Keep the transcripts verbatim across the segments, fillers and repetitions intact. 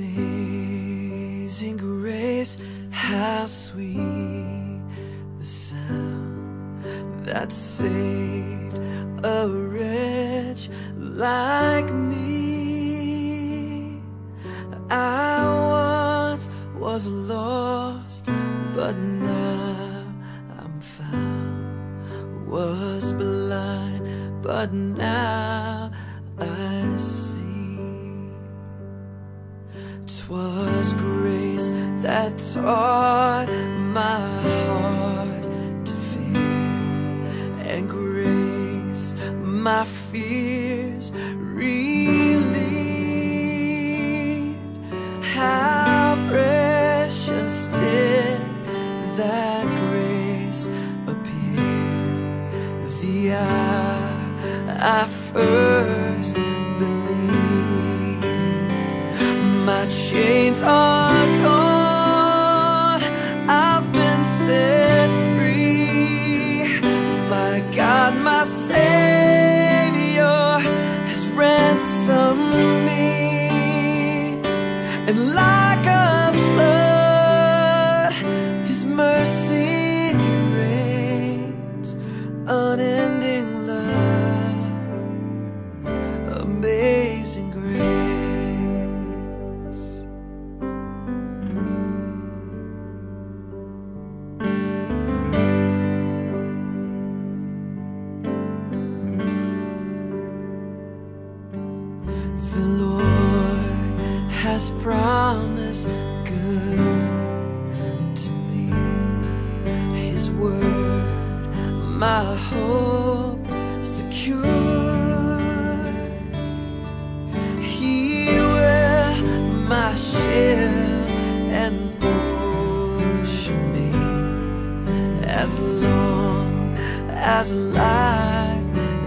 Amazing grace, how sweet the sound that saved a wretch like me. I once was lost, but now I'm found. Was blind, but now I see. 'Twas grace that taught my heart to fear, and grace my fears relieved. How precious did that grace appear the hour I first believed. My chains are gone, I've been set free. My God, my Savior has ransomed me. And like a flood, His mercy reigns. Unending love, amazing grace. The Lord has promised good to me. His word, my hope secures. He will my shield and portion be, as long as life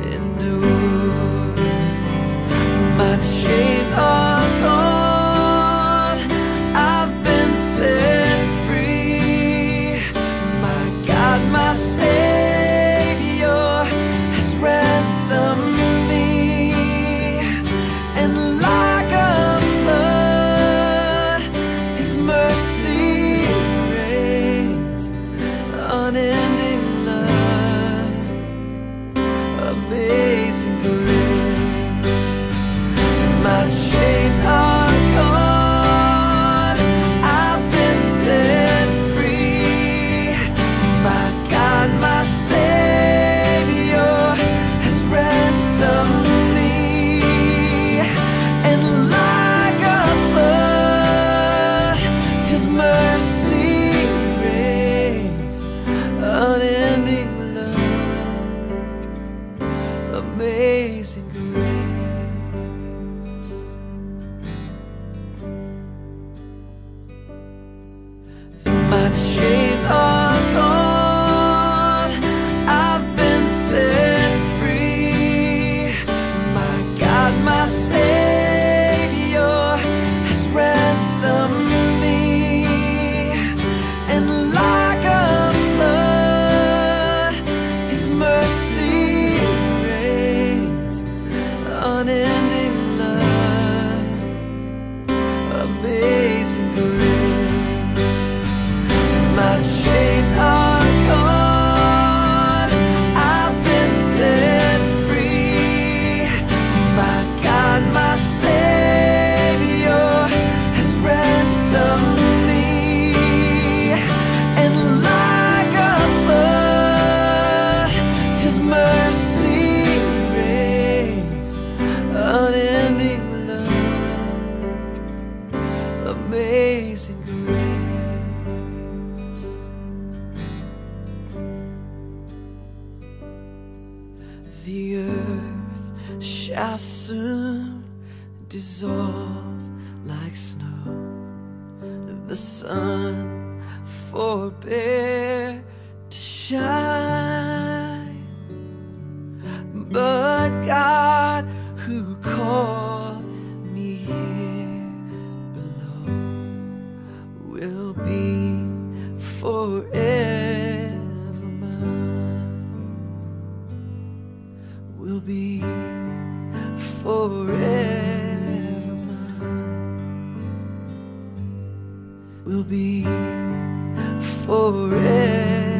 endures. My chains are gone, I've been set free. My God, my Savior has ransomed me. And like a flood, His mercy reigns. Unending love, amazing grace. My chains are gone, I've been set free. My God, my Savior has ransomed me. And like a flood, His mercy reigns. Unending love, amazing grace. My chains are gone, I've been set free. My God, my Savior has ransomed me. And like a flood, His mercy reigns. Unending love, amazing grace. My chains are gone, I've been set free. My God, my Savior has ransomed me. And like a flood, His mercy reigns. Unending love, amazing grace. The earth shall soon dissolve like snow. The sun forbear to shine, but God who called me here below will be forever mine. Will be forever mine. will be forever.